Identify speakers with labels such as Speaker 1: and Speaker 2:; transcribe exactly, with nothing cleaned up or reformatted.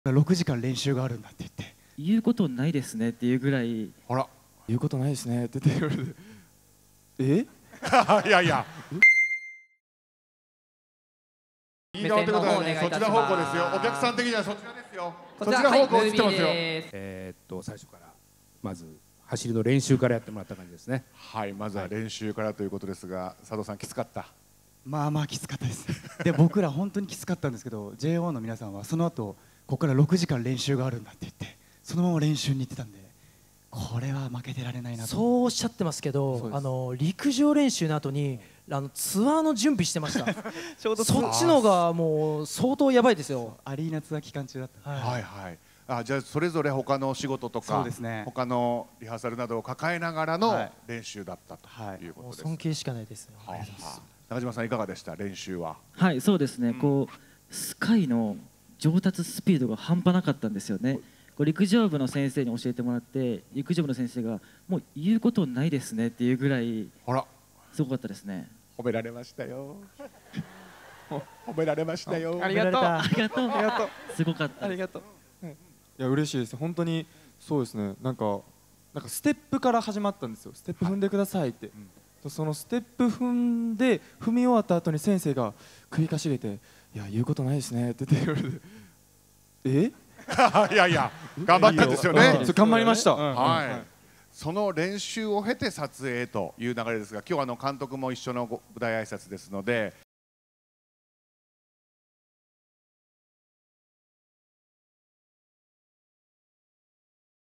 Speaker 1: ろくじかん練習があるんだって言って、
Speaker 2: 言うことないですねっていうぐらい、
Speaker 3: あら、
Speaker 4: 言うことないですねって言われて、え
Speaker 3: いやいや、いい顔ってことはね、そちら方向ですよ。お客さん的にはそちらですよ。そちら方向映ってますよ。
Speaker 5: えーっと最初からまず走りの練習からやってもらった感じですね。
Speaker 3: はい、まずは練習からということですが、佐藤さんきつかった。
Speaker 1: まあまあきつかったですで僕ら本当にきつかったんですけど ジェイオー の皆さんはその後ここからろくじかん練習があるんだって言ってそのまま練習に行ってたんで、これは負けてられないなと。
Speaker 6: そうおっしゃってますけど、あの陸上練習の後にあのツアーの準備してましたちょうどそっちのがもう相当やばいですよ。
Speaker 1: アリーナツアー期間中だった。
Speaker 3: はいはい。あ、じゃあそれぞれ他の仕事とか、
Speaker 1: そうですね、
Speaker 3: 他のリハーサルなどを抱えながらの練習だったということです。
Speaker 6: 尊敬しかないですね。
Speaker 3: 中島さんいかがでした練習は？
Speaker 2: はい、そうですね、うん、こうスカイの上達スピードが半端なかったんですよね。こう陸上部の先生に教えてもらって陸上部の先生がもう言うことないですねっていうぐらいすごかったですね。
Speaker 3: 褒められましたよ褒められましたよ。
Speaker 6: ありがとう
Speaker 2: ありがとう。
Speaker 6: ありがとう。
Speaker 2: すごかった。
Speaker 6: ありがとう。
Speaker 4: いや嬉しいです。本当にそうですね。なんかなんかステップから始まったんですよ。ステップ踏んでくださいって。はい、うん、そのステップ踏んで踏み終わった後に先生が首かしげて「いや言うことないですね」って言われて「え
Speaker 3: いやいや頑張ったんですよね。
Speaker 4: 頑張りました。
Speaker 3: はい。その練習を経て撮影という流れですが、今日はあの監督も一緒の舞台挨拶ですので。